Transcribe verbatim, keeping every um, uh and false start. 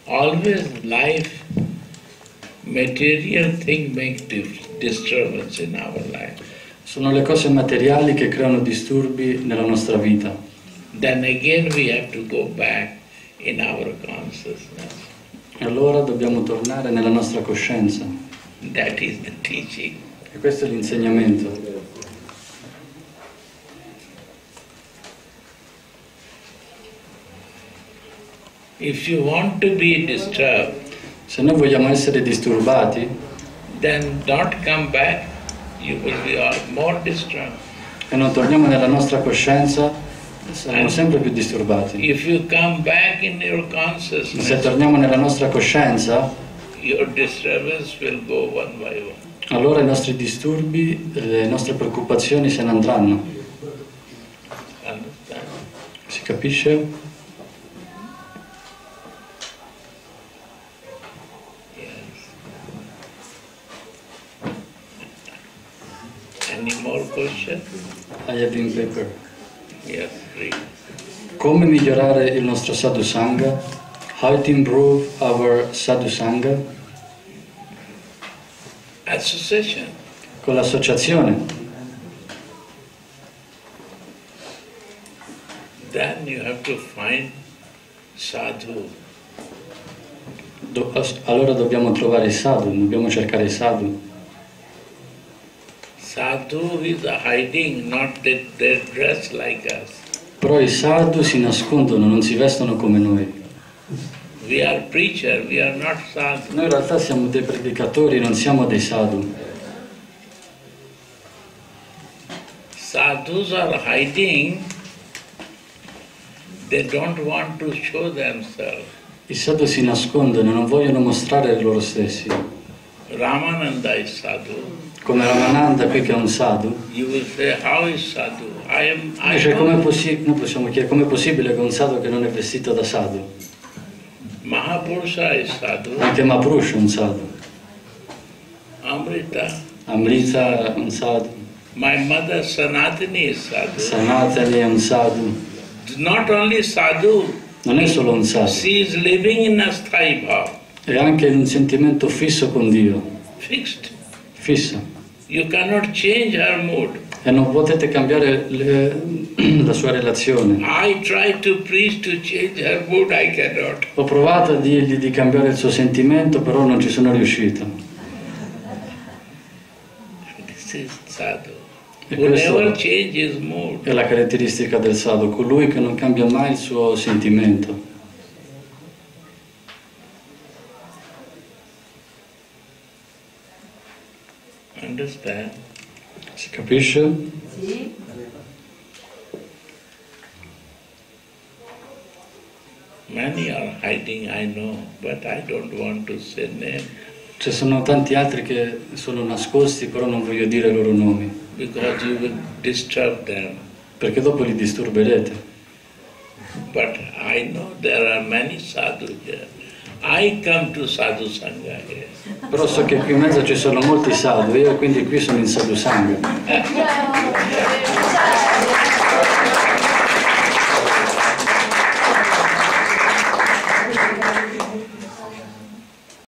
Always life, material thing make disturbance in our life. Sono le cose materiali che creano disturbi nella nostra vita. Then again we have to go back in our consciousness. E allora dobbiamo tornare nella nostra coscienza. That is the teaching. E questo è l'insegnamento. If you want to be disturbed, se noi vogliamo essere disturbati, then don't come back, you will be more disturbed. E non torniamo nella nostra coscienza, saremo sempre più disturbati. If you come back in your consciousness, se torniamo nella nostra coscienza, your disturbance will go one by one. Allora i nostri disturbi, le nostre preoccupazioni se ne andranno. Understand? Si capisce? Any more questions? I have in paper. Yes, read. Come migliorare il nostro sadhu sangha? How to improve our sadhu sangha? Association. Con l'associazione. Then you have to find sadhu. Do, allora dobbiamo trovare i sadhu, dobbiamo cercare i sadhu. Sadhu is hiding, not that they dress like us. Però i sadhu si nascondono, non si vestono come noi. We are preacher, we are not sadhu. Noi in realtà siamo dei predicatori, non siamo dei sadhu. Sadhus are hiding, they don't want to show themselves. I sadhu si nascondono, non vogliono mostrare loro stessi. Ramananda is sadhu. Come Ramananda qui che è un sadhu. You will say, how is sadhu? I am, I Dice, com'è possi- noi possiamo chiedere com'è possibile che un sadhu che non è vestito da sadhu? Mahapurusha is sadhu. Anche Mahaprusha è un sadhu. Amrita. Amrita è un sadhu. My mother Sanatani is sadhu. Sanatani è un sadhu. Not only sadhu. Non è solo un sadhu. She is living in a sthai bhav. È anche un sentimento fisso con Dio. Fixed. Fisso. You cannot change her mood. E non potete cambiare le, la sua relazione. I try to preach to change her mood, I cannot. Ho provato a dirgli di cambiare il suo sentimento, però non ci sono riuscito. This is sadhu. E Who never questo change his mood. è la caratteristica del sadhu, colui che non cambia mai il suo sentimento. Understand? Si capisce? Sì. Many are hiding, I know, but I don't want to say name. Ci sono tanti altri che sono nascosti, però non voglio dire i loro nomi. Because you will disturb them. Perché dopo li disturberete. But I know there are many sadhus here. I come to sadhu sangha here. Però so che qui in mezzo ci sono molti sadhu, io quindi qui sono in sadhu sangha.